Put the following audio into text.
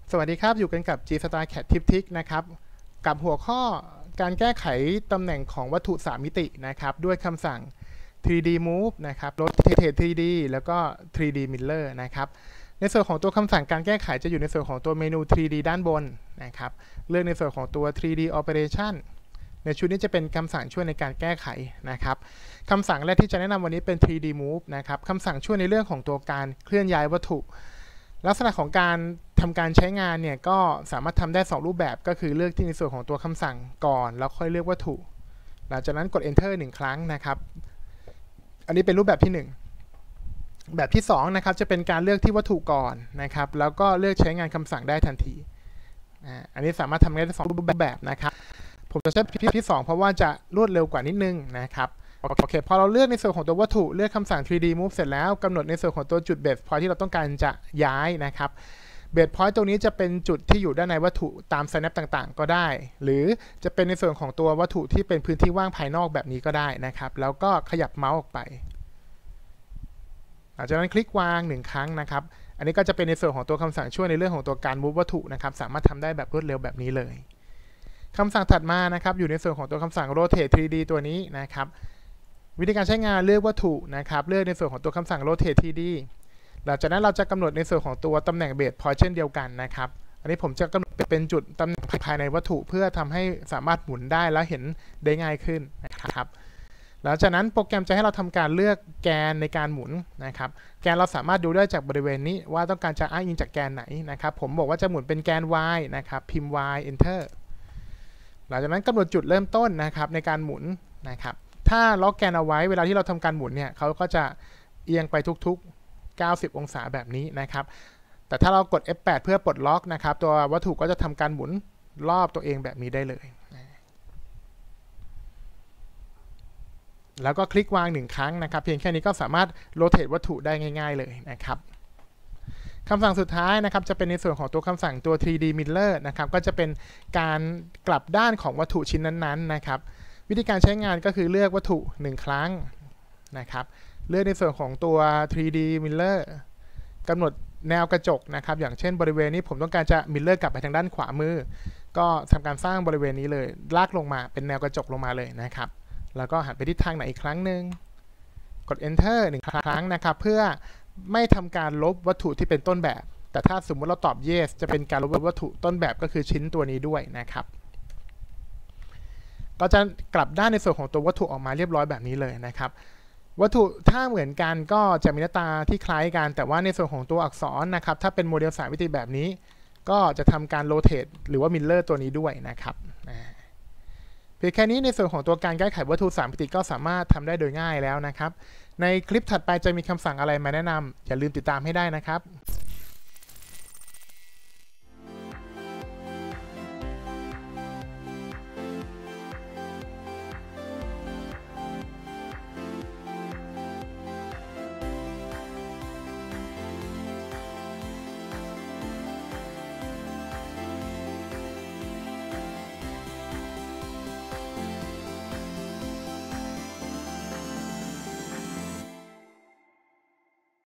สวัสดีครับอยู่กันกับ G-StarCAD Tips นะครับกับหัวข้อการแก้ไขตำแหน่งของวัตถุ3มิตินะครับด้วยคำสั่ง 3D Move นะครับ Rotate 3D แล้วก็ 3D Miller นะครับในส่วนของตัวคำสั่งการแก้ไขจะอยู่ในส่วนของตัวเมนู 3D ด้านบนนะครับเลือกในส่วนของตัว 3D Operation ในชุดนี้จะเป็นคำสั่งช่วยในการแก้ไขนะครับคำสั่งแรกที่จะแนะนำวันนี้เป็น 3D Move นะครับคำสั่งช่วยในเรื่องของตัวการเคลื่อนย้ายวัตถุลักษณะของการทำการใช้งานเนี่ยก็สามารถทำได้2รูปแบบก็คือเลือกที่ในส่วนของตัวคำสั่งก่อนแล้วค่อยเลือกวัตถุหลังจากนั้นกด Enter 1 ครั้งนะครับอันนี้เป็นรูปแบบที่1แบบที่2นะครับจะเป็นการเลือกที่วัตถุก่อนนะครับแล้วก็เลือกใช้งานคำสั่งได้ทันทีอันนี้สามารถทำได้2รูปแบบนะครับผมจะใช้แบบที่2เพราะว่าจะรวดเร็วกว่านิดนึงนะครับโอเคพอเราเลือกในส่วนของตัววัตถุเลือกคำสั่ง 3D Move เสร็จแล้วกำหนดในส่วนของตัวจุด Base Point ที่เราต้องการจะย้ายนะครับBase Point ตรงนี้จะเป็นจุดที่อยู่ด้านในวัตถุตาม Snap ต่างๆก็ได้หรือจะเป็นในส่วนของตัววัตถุที่เป็นพื้นที่ว่างภายนอกแบบนี้ก็ได้นะครับแล้วก็ขยับเมาส์ออกไปหลังจากนั้นคลิกวาง1ครั้งนะครับอันนี้ก็จะเป็นในส่วนของตัวคำสั่งช่วยในเรื่องของตัวการ move วัตถุนะครับสามารถทำได้แบบรวดเร็วแบบนี้เลยคำสั่งถัดมานะครับอยู่ในส่วนของตัวคำสั่ง rotate 3D ตัวนี้นะครับวิธีการใช้งานเลือกวัตถุนะครับเลือกในส่วนของตัวคำสั่ง rotate 3D หลังจากนั้นเราจะกำหนดในส่วนของตัวตำแหน่งเบสพอยต์เช่นเดียวกันนะครับอันนี้ผมจะกำหนดเป็นจุดตำแหน่งภายในวัตถุเพื่อทำให้สามารถหมุนได้และเห็นได้ง่ายขึ้นนะครับหลังจากนั้นโปรแกรมจะให้เราทำการเลือกแกนในการหมุนนะครับแกนเราสามารถดูได้จากบริเวณนี้ว่าต้องการจะอ้างอิงจากแกนไหนนะครับผมบอกว่าจะหมุนเป็นแกน Y นะครับพิมพ์ Y Enter หลังจากนั้นกำหนดจุดเริ่มต้นนะครับในการหมุนนะครับถ้าล็อกแกนเอาไว้เวลาที่เราทำการหมุนเนี่ยเขาก็จะเอียงไปทุกๆ90 องศาแบบนี้นะครับแต่ถ้าเรากด F8 เพื่อปลดล็อกนะครับตัววัตถุก็จะทำการหมุนรอบตัวเองแบบนี้ได้เลยแล้วก็คลิกวาง1ครั้งนะครับเพียงแค่นี้ก็สามารถโรเตทวัตถุได้ง่ายๆเลยนะครับคำสั่งสุดท้ายนะครับจะเป็นในส่วนของตัวคำสั่งตัว 3D Miller นะครับก็จะเป็นการกลับด้านของวัตถุชิ้นนั้นๆนะครับวิธีการใช้งานก็คือเลือกวัตถุ1ครั้งนะครับเลือกในส่วนของตัว 3D Miller กำหนดแนวกระจกนะครับอย่างเช่นบริเวณนี้ผมต้องการจะ Miller กลับไปทางด้านขวามือก็ทำการสร้างบริเวณนี้เลยลากลงมาเป็นแนวกระจกลงมาเลยนะครับแล้วก็หันไปทิศทางไหนอีกครั้งหนึ่งกด Enter 1 ครั้งนะครับเพื่อไม่ทำการลบวัตถุที่เป็นต้นแบบแต่ถ้าสมมติเราตอบ yes จะเป็นการลบวัตถุต้นแบบก็คือชิ้นตัวนี้ด้วยนะครับก็จะกลับด้านในส่วนของตัววัตถุออกมาเรียบร้อยแบบนี้เลยนะครับวัตถุถ้าเหมือนกันก็จะมีหน้าตาที่คล้ายกันแต่ว่าในส่วนของตัวอักษรนะครับถ้าเป็นโมเดล3มิติแบบนี้ก็จะทำการโรเตทหรือว่ามิลเลอร์ตัวนี้ด้วยนะครับเพียงแค่นี้ในส่วนของตัวการแก้ไขวัตถุ3มิติก็สามารถทำได้โดยง่ายแล้วนะครับในคลิปถัดไปจะมีคำสั่งอะไรมาแนะนำอย่าลืมติดตามให้ได้นะครับ